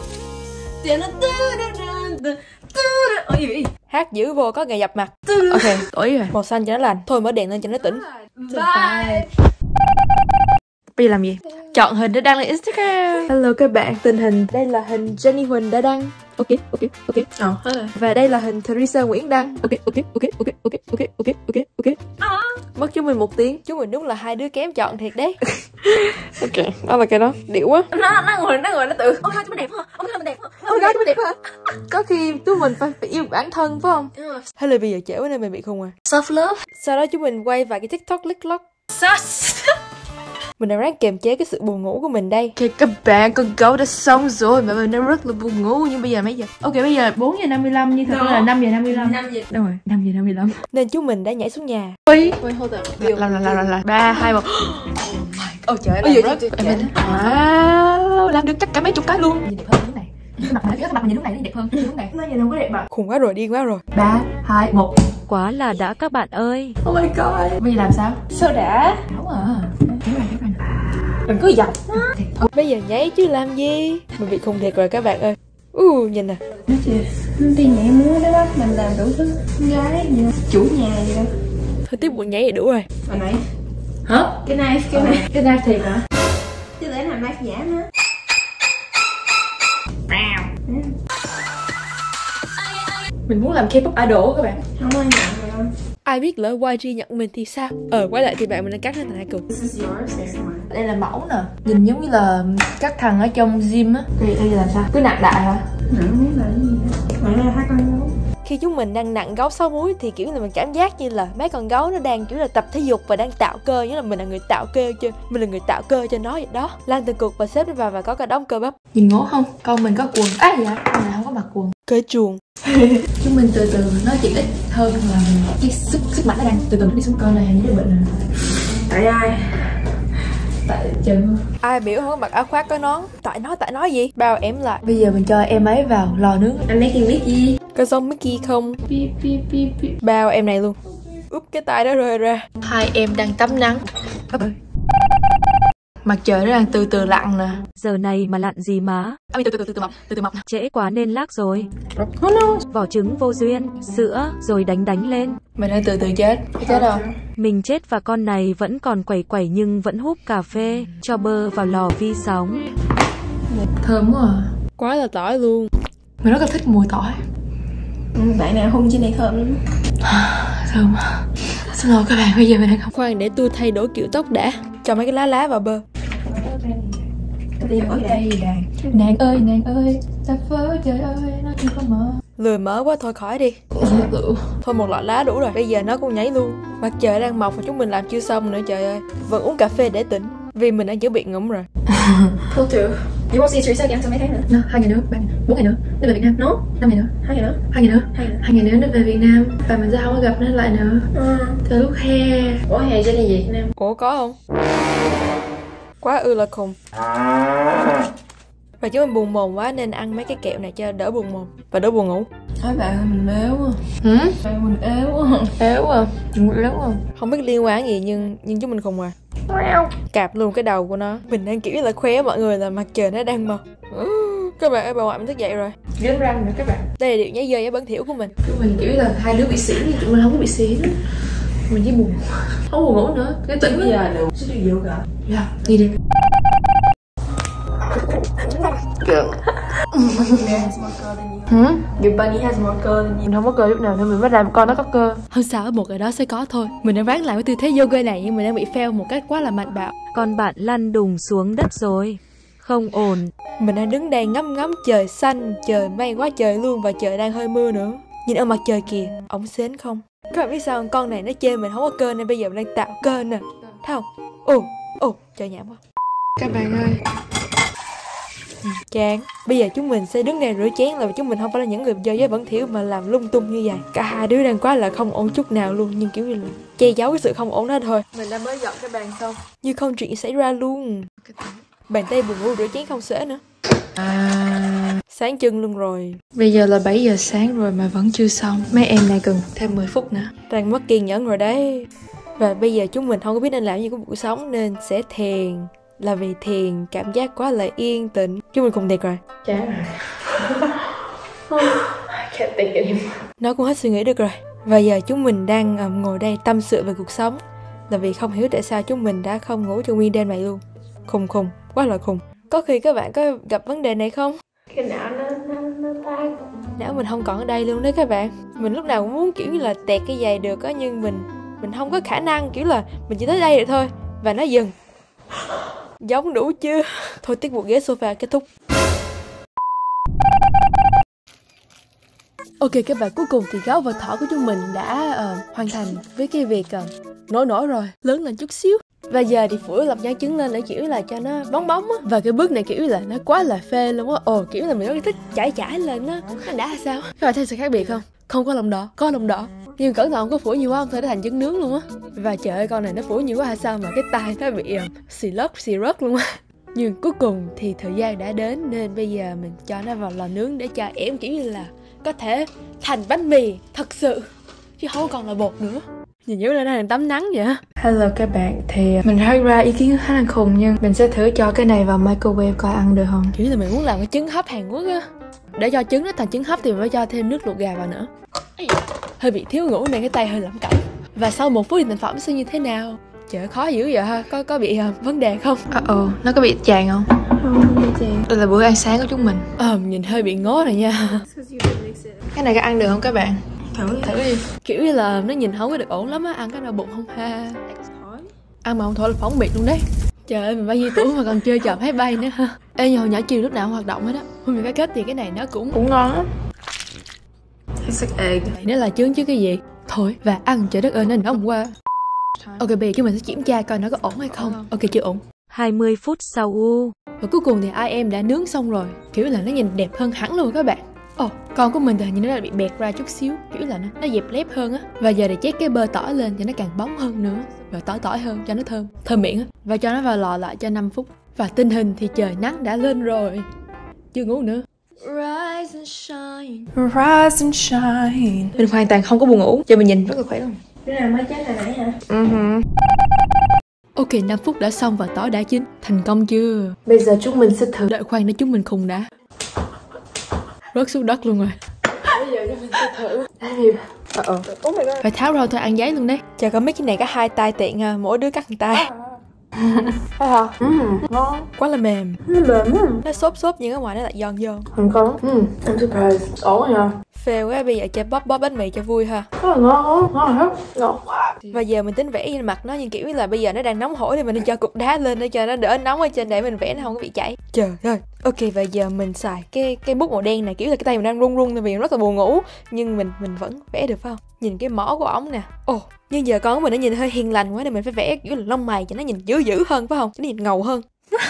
Hát dữ vô có ngày gặp mặt. Ok, tối rồi. Màu xanh cho nó lành. Thôi mở đèn lên cho nó tỉnh. Bye. Bây giờ làm gì? Chọn hình để đăng lên Instagram. Hello các bạn, tình hình đây là hình Jenny Huỳnh đã đăng. Ok, ok, ok. Ờ, hết rồi. Và đây là hình Teresa Nguyễn đăng. Ok, ok, ok, ok, ok, ok, ok, ok, ok. Mất chúng mình một tiếng. Chúng mình đúng là hai đứa kém chọn thiệt đấy. Ok, đó là cái đó. Điệu quá. Nó nó ngồi nó ngồi nó tự. Ôi, chúng mình đẹp hả? Ôi, chúng mình đẹp hả? Ôi gái chúng mình đẹp hả? Có khi chúng mình phải, phải yêu bản thân phải không? Hay là bây giờ trễ quá nên mình bị khùng à. Self love. Sau đó chúng mình quay vài cái TikTok click lock. Sus. Mình đang ráng kiềm chế cái sự buồn ngủ của mình đây. Ok các bạn, con gấu đã xong rồi. Mẹ mình đang rất là buồn ngủ. Nhưng bây giờ mấy giờ? Ok, bây giờ bốn giờ năm mươi lăm. Nhưng thật ra là năm giờ năm mươi lăm. năm giờ. Đâu rồi, năm giờ năm mươi lăm. Nên chúng mình đã nhảy xuống nhà. Ui. Wait, hold up. Là là là là là ba hai một. Ôi trời Ôi ơi. giời, wow, làm được chắc cả mấy chục cái luôn. Nhìn đẹp hơn lúc này. Cái mặt này, cái mặt nhìn lúc này nó đẹp hơn. Lúc này. Nó nhìn không có đẹp mà. Khùng quá rồi, điên quá rồi. Ba hai một. Quá là đã các bạn ơi. Oh my god. Bây giờ làm sao? Sao đã? Đúng à. Đúng rồi, đúng rồi. Đừng cứ dập. Bây giờ nhảy chứ làm gì. Mình bị khùng thiệt rồi các bạn ơi. U uh, nhìn nè. Nó chị đi nhảy múa đó đó. Mình làm đủ thứ. Gái gì đó. Chủ nhà gì đó. Thôi tiếp buồn nhảy thì đủ rồi. Hồi nãy. Hả? Cái knife, cái knife. Cái knife thiệt hả? Chứ để làm knife giả nữa. Mình muốn làm K-pop idol các bạn. Không ai nhận rồi. Ai biết lỡ Y G nhận mình thì sao? Ờ, quay lại thì bạn mình đang cắt lên thành hai cục. This is yours. This is mine. Đây là mẫu nè. Nhìn giống như là các thằng ở trong gym á. Đây, đây làm sao? Cứ nặng đại hả? Nặng biết là cái gì đó. Nặng là hai con gấu. Khi chúng mình đang nặng gấu sáu múi thì kiểu là mình cảm giác như là mấy con gấu nó đang kiểu là tập thể dục và đang tạo cơ, như là mình là người tạo cơ cho mình là người tạo cơ cho nó vậy đó. Lan từng cục và xếp nó vào và có cả đống cơ bắp. Nhìn ngố không? Con mình có quần. À dạ, con này không có mặc quần. Cởi chuồng. Chúng mình từ từ nói chuyện ít hơn là cái sức sức mạnh nó đang từ từ đi xuống. Con này hình như bệnh rồi. Tại ai? Tại chân. Ai biểu không có mặc áo khoác có nón. Tại nói tại nói gì? Bao em lại. Bây giờ mình cho em ấy vào lò nướng. Anh making biết gì? Có giống Mickey không? Pi pi pi pi. Bao em này luôn. Úp cái tay đó rơi ra. Hai em đang tắm nắng. Mặt trời nó đang từ từ lặn nè. Giờ này mà lặn gì má. À, từ từ từ từ từ mọc, từ từ mọc. Trễ quá nên lác rồi. Vỏ trứng vô duyên, sữa rồi đánh đánh lên. Mình đang từ từ chết. Chết đâu? Mình chết và con này vẫn còn quẩy quẩy nhưng vẫn húp cà phê, cho bơ vào lò vi sóng. Thơm quá à. Quá là tỏi luôn. Mình rất là thích mùi tỏi. Ừ, bạn nào hung trên này thơm lắm. Thơm. Xin lỗi các bạn, bây giờ mình đang không. Khoan để tôi thay đổi kiểu tóc đã. Cho mấy cái lá lá vào bơ. Đi ở đây. Đàn. Nàng ơi, nàng ơi, ta phớ trời ơi, nó chưa có mở. Lười mở quá thôi khỏi đi. Thôi một lọ lá đủ rồi. Bây giờ nó cũng nhảy luôn. Mặt trời đang mọc và chúng mình làm chưa xong nữa trời ơi. Vẫn uống cà phê để tỉnh. Vì mình đã chuẩn bị ngủm rồi. Không chịu. You won't see Teresa again trong mấy tháng nữa. No, hai ngày nữa, ba ngày nữa, bốn ngày nữa nó về Việt Nam. No, năm ngày nữa, hai ngày nữa, hai ngày nữa, hai ngày nữa, hai ngày nữa nó về Việt Nam và mình sẽ không có gặp nó lại nữa. Ừ. Từ lúc hè. Ủa hè sẽ đi Việt Nam? Ủa có không? Quá ư là khùng. Và chúng mình buồn mồm quá nên ăn mấy cái kẹo này cho đỡ buồn mồm và đỡ buồn ngủ. Nói bạn mình ếu quá. Hử? Bạn mình ếu quá. Ếu à? Mình ếu à? Không biết liên quan gì nhưng nhưng chúng mình khùng à. Cạp luôn cái đầu của nó. Mình đang kiểu là khoe mọi người là mặt trời nó đang mọc. Các bạn ơi, bà ngoại mình thức dậy rồi. Gớm răng nữa các bạn. Đây là điều nhái dơ và bẩn thỉu của mình. Chúng mình kiểu là hai đứa bị xỉn nhưng tụi mình không có bị xỉn. Mình chỉ buồn. Không buồn ngủ nữa. Cái tỉnh bây giờ được. Sẽ đi vô cả. Dạ, đi đi. Hử? Your bunny has more curl than you. Mình không có cơ lúc nào nên mình mới làm con nó có cơ. Không sao, ở một ngày đó sẽ có thôi. Mình đang ráng làm cái tư thế yoga này nhưng mình đang bị fail một cách quá là mạnh bạo. Con bạn lăn đùng xuống đất rồi. Không ổn. Mình đang đứng đây ngắm ngắm trời xanh, trời mây quá trời luôn và trời đang hơi mưa nữa. Nhìn ở mặt trời kìa, ổng xến không? Các bạn biết sao không? Con này nó chê mình không có cơ nên bây giờ mình đang tạo cơ nè. Thấy không? Ồ, ồ, trời nhảm quá. Các bạn ơi. Chán. Bây giờ chúng mình sẽ đứng đây rửa chén là vì chúng mình không phải là những người dơ giấy bẩn thỉu mà làm lung tung như vậy. Cả hai đứa đang quá là không ổn chút nào luôn, nhưng kiểu như là che giấu cái sự không ổn đó thôi. Mình đã mới dọn cái bàn xong. Như không chuyện xảy ra luôn. Bàn tay buồn ngủ rửa chén không xuể nữa. À, sáng chân luôn rồi. Bây giờ là bảy giờ sáng rồi mà vẫn chưa xong. Mấy em này cần thêm mười phút nữa. Đang mất kiên nhẫn rồi đấy. Và bây giờ chúng mình không có biết nên làm gì của cuộc sống nên sẽ thiền. Là vì thiền cảm giác quá là yên tĩnh. Chúng mình cùng thiệt rồi. Chán rồi. I can't think anymore. Nó cũng hết suy nghĩ được rồi. Và giờ chúng mình đang um, ngồi đây tâm sự về cuộc sống. Là vì không hiểu tại sao chúng mình đã không ngủ cho nguyên đêm này luôn. Khùng khùng, quá là khùng. Có khi các bạn có gặp vấn đề này không? Cái não nó, nó, nó tan. Não mình không còn ở đây luôn đấy các bạn. Mình lúc nào cũng muốn kiểu như là tẹt cái giày được á, nhưng mình mình không có khả năng, kiểu là mình chỉ tới đây rồi thôi. Và nó dừng. Giống đủ chưa? Thôi tiết mục ghế sofa kết thúc. Ok các bạn, cuối cùng thì gấu và thỏ của chúng mình đã uh, hoàn thành với cái việc uh, nổi nổi rồi, lớn lên chút xíu. Và giờ thì phủi lòng trắng trứng lên để kiểu là cho nó bóng bóng á. Và cái bước này kiểu là nó quá là phê luôn á. Ồ, kiểu là mình rất thích chảy chảy lên á. Nó đã hay sao? Các bạn thấy sự khác biệt không? Không có lòng đỏ, có lòng đỏ. Nhưng cẩn thận có phủi nhiều quá không thôi nó thành trứng nướng luôn á. Và trời ơi, con này nó phủi nhiều quá hay sao mà cái tai nó bị uh, xì lấp xì rớt luôn á. Nhưng cuối cùng thì thời gian đã đến nên bây giờ mình cho nó vào lò nướng để cho ẻm kiểu như là có thể thành bánh mì thật sự, chứ không còn là bột nữa. Nhìn như là nó đang tắm nắng vậy á. Hello các bạn, thì mình thấy ra ý kiến khá là khùng nhưng mình sẽ thử cho cái này vào microwave coi ăn được không. Kiểu là mình muốn làm cái trứng hấp Hàn Quốc á. Để cho trứng nó thành trứng hấp thì mình phải cho thêm nước luộc gà vào nữa. Hơi bị thiếu ngủ nên cái tay hơi lẩm cẩm. Và sau một phút thì thành phẩm sẽ như thế nào? Trời ơi, khó dữ vậy ha, có có bị uh, vấn đề không? Ờ uh oh, nó có bị tràn không? Không bị tràn. Đây là bữa ăn sáng của chúng mình. Ờ, uh, nhìn hơi bị ngố rồi nha. Cái này có ăn được không các bạn? Thử đi. Thử đi. Kiểu như là nó nhìn không có được ổn lắm á, ăn cái đau bụng không ha. Ăn mà không thôi là phóng biệt luôn đấy. Trời ơi, mình bao nhiêu tuổi mà còn chơi trò máy bay nữa ha. Ê, nhưng hồi nhỏ chiều lúc nào cũng hoạt động hết á. Hôm nay cái kết thì cái này nó cũng cũng ngon á. It's like egg. Thì nó là trứng chứ cái gì. Thôi, và ăn trời đất ơi nó nóng quá. Ok, bây giờ chúng mình sẽ kiểm tra coi nó có ổn hay không. Ok, chưa ổn. hai mươi phút sau u. Và cuối cùng thì ai em đã nướng xong rồi. Kiểu là nó nhìn đẹp hơn hẳn luôn các bạn. Ồ, oh, con của mình thì nhìn nó đã bị bẹt ra chút xíu. Kiểu là nó, nó dẹp lép hơn á. Và giờ để chét cái bơ tỏi lên cho nó càng bóng hơn nữa. Và tỏi tỏi hơn cho nó thơm. Thơm miệng á. Và cho nó vào lò lại cho năm phút. Và tình hình thì trời nắng đã lên rồi. Chưa ngủ nữa. Rise and shine. Rise and shine. Mình hoàn toàn không có buồn ngủ. Giờ mình nhìn rất là khỏe luôn. Cái này mới chết hồi nãy hả? Uh-huh. Ok, năm phút đã xong và tỏi đã chín. Thành công chưa? Bây giờ chúng mình sẽ thử. Đợi khoan để chúng mình khùng đã. Rớt xuống đất luôn rồi. Bây giờ chúng mình sẽ thử. Ờ ờ. Phải tháo ra thôi, ăn giấy luôn đấy. Chờ có mấy cái này có hai tay tiện ha, mỗi đứa cắt một tay. Thấy hả? Ừ, ngon. Quá là mềm. Nó mềm á. Nó xốp xốp nhưng ở ngoài nó lại giòn giòn. Không có. Ừ, I'm surprised. Ổn nha. Fail quá, bây giờ cho bóp bóp bánh mì cho vui ha. Rất là ngon á, ngon hết. Ngon quá. Và giờ mình tính vẽ trên mặt nó nhưng kiểu như là bây giờ nó đang nóng hổi thì mình nên cho cục đá lên để cho nó đỡ nóng ở trên để mình vẽ nó không có bị chảy. Trời ơi. Ok, và giờ mình xài cái cái bút màu đen này, kiểu là cái tay mình đang run run tại vì rất là buồn ngủ nhưng mình mình vẫn vẽ được phải không? Nhìn cái mỏ của ổng nè. Ồ, oh, nhưng giờ con của mình nó nhìn hơi hiền lành quá nên mình phải vẽ kiểu là lông mày cho nó nhìn dữ dữ hơn phải không? Cho nó nhìn ngầu hơn.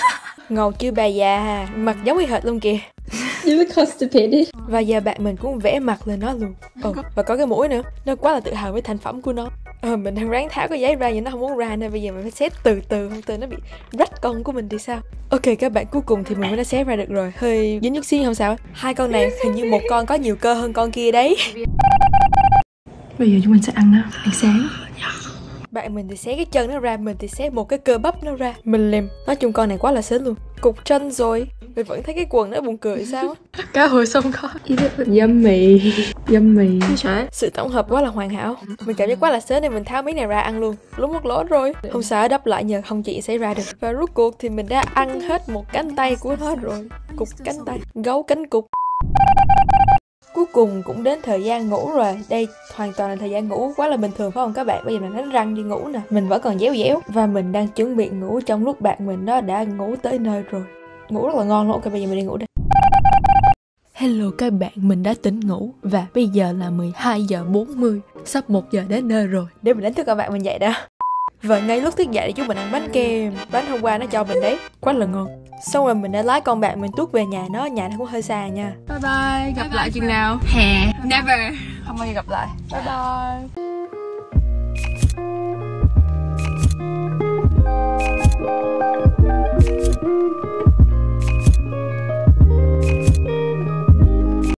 Ngầu chưa bà già, mặt giống y hệt luôn kìa. You look constipated. Và giờ bạn mình cũng vẽ mặt lên nó luôn. Ồ, và có cái mũi nữa. Nó quá là tự hào với thành phẩm của nó. Ờ, mình đang ráng tháo cái giấy ra nhưng nó không muốn ra nên bây giờ mình phải xé từ từ, không từ nó bị rách con của mình thì sao. Ok các bạn, cuối cùng thì mình đã xé ra được rồi. Hơi dính chút xíu không sao. Hai con này hình như một con có nhiều cơ hơn con kia đấy. Bây giờ chúng mình sẽ ăn nó, ăn sáng. Bạn mình thì xé cái chân nó ra, mình thì xé một cái cơ bắp nó ra. Mình làm, nói chung con này quá là sến luôn. Cục chân rồi, mình vẫn thấy cái quần nó buồn cười sao á. Cá hồi xong có. Yummy. Yummy. Sự tổng hợp quá là hoàn hảo. Mình cảm giác quá là sến nên mình tháo miếng này ra ăn luôn. Lúc mất lỗ rồi. Không sợ đắp lại nhờ không chị xảy ra được. Và rốt cuộc thì mình đã ăn hết một cánh tay của nó rồi. Cục cánh tay, gấu cánh cục. Cuối cùng cũng đến thời gian ngủ rồi. Đây hoàn toàn là thời gian ngủ quá là bình thường phải không các bạn? Bây giờ mình đánh răng đi ngủ nè. Mình vẫn còn déo déo. Và mình đang chuẩn bị ngủ trong lúc bạn mình nó đã ngủ tới nơi rồi. Ngủ rất là ngon luôn. Ok bây giờ mình đi ngủ đây. Hello các bạn, mình đã tỉnh ngủ. Và bây giờ là mười hai giờ bốn mươi. Sắp một giờ đến nơi rồi. Để mình đánh thức các bạn mình dậy đã. Và ngay lúc thức dậy thì chúng mình ăn bánh kem. Bánh hôm qua nó cho mình đấy. Quá là ngon. Xong rồi mình đã lái con bạn mình tuốt về nhà nó. Nhà nó cũng hơi xa nha. Bye bye, gặp lại chừng nào? Hè, never. Không bao giờ gặp lại. Bye bye.